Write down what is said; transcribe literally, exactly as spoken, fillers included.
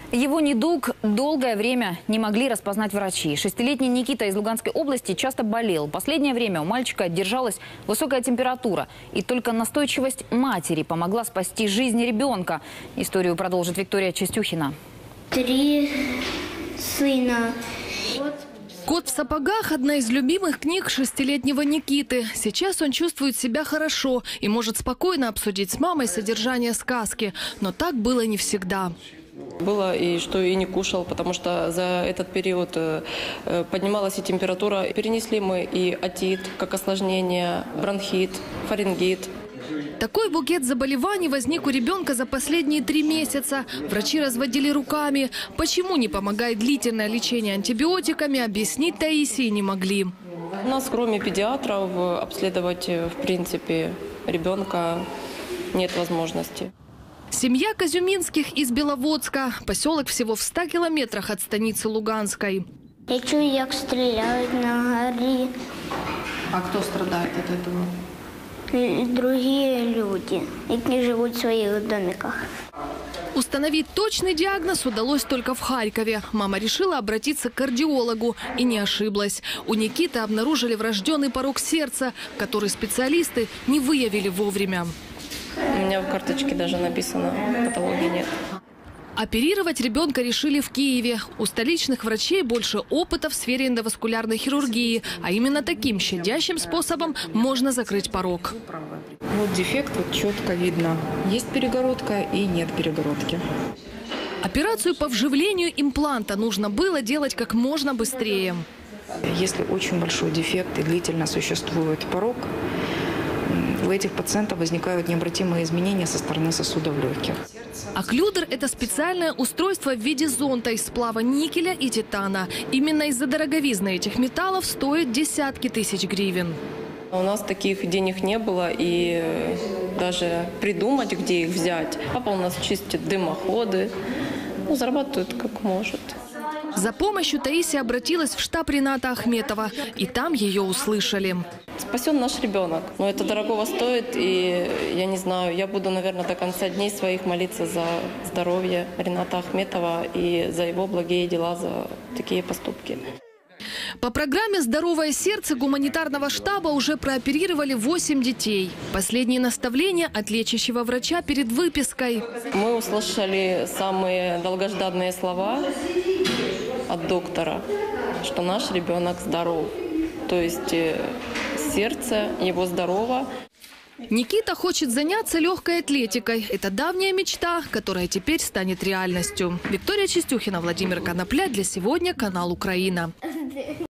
Его недуг долгое время не могли распознать врачи. Шестилетний Никита из Луганской области часто болел. Последнее время у мальчика держалась высокая температура. И только настойчивость матери помогла спасти жизнь ребенка. Историю продолжит Виктория Чистюхина. Три сына. «Кот в сапогах» – одна из любимых книг шестилетнего Никиты. Сейчас он чувствует себя хорошо и может спокойно обсудить с мамой содержание сказки. Но так было не всегда. Было и что и не кушал, потому что за этот период поднималась и температура. Перенесли мы и отит, как осложнение, бронхит, фарингит. Такой букет заболеваний возник у ребенка за последние три месяца. Врачи разводили руками. Почему не помогает длительное лечение антибиотиками, объяснить Таисии не могли. У нас, кроме педиатров, обследовать, в принципе, ребенка нет возможности. Семья Козюминских из Беловодска. Поселок всего в ста километрах от станицы Луганской. Я чую, як стріляють на горі. А кто страдает от этого? Другие люди, які живуть в своих домиках. Установить точный диагноз удалось только в Харькове. Мама решила обратиться к кардиологу и не ошиблась. У Никиты обнаружили врожденный порок сердца, который специалисты не выявили вовремя. У меня в карточке даже написано, патологии нет. Оперировать ребенка решили в Киеве. У столичных врачей больше опыта в сфере эндоваскулярной хирургии. А именно таким щадящим способом можно закрыть порок. Вот дефект, вот четко видно. Есть перегородка и нет перегородки. Операцию по вживлению импланта нужно было делать как можно быстрее. Если очень большой дефект и длительно существует порок, у этих пациентов возникают необратимые изменения со стороны сосудов легких. Окклюдер – это специальное устройство в виде зонта из сплава никеля и титана. Именно из-за дороговизны этих металлов стоит десятки тысяч гривен. У нас таких денег не было, и даже придумать, где их взять. Папа у нас чистит дымоходы, ну, зарабатывает как может. За помощью Таисия обратилась в штаб Рината Ахметова, и там ее услышали. Спасен наш ребенок. Но это дорогого стоит, и я не знаю, я буду, наверное, до конца дней своих молиться за здоровье Рината Ахметова и за его благие дела, за такие поступки. По программе «Здоровое сердце» гуманитарного штаба уже прооперировали восемь детей. Последние наставления от лечащего врача перед выпиской. Мы услышали самые долгожданные слова от доктора, что наш ребенок здоров. То есть сердце его здорово. Никита хочет заняться легкой атлетикой. Это давняя мечта, которая теперь станет реальностью. Виктория Чистюхина, Владимир Конопля. Для сегодня канал «Украина».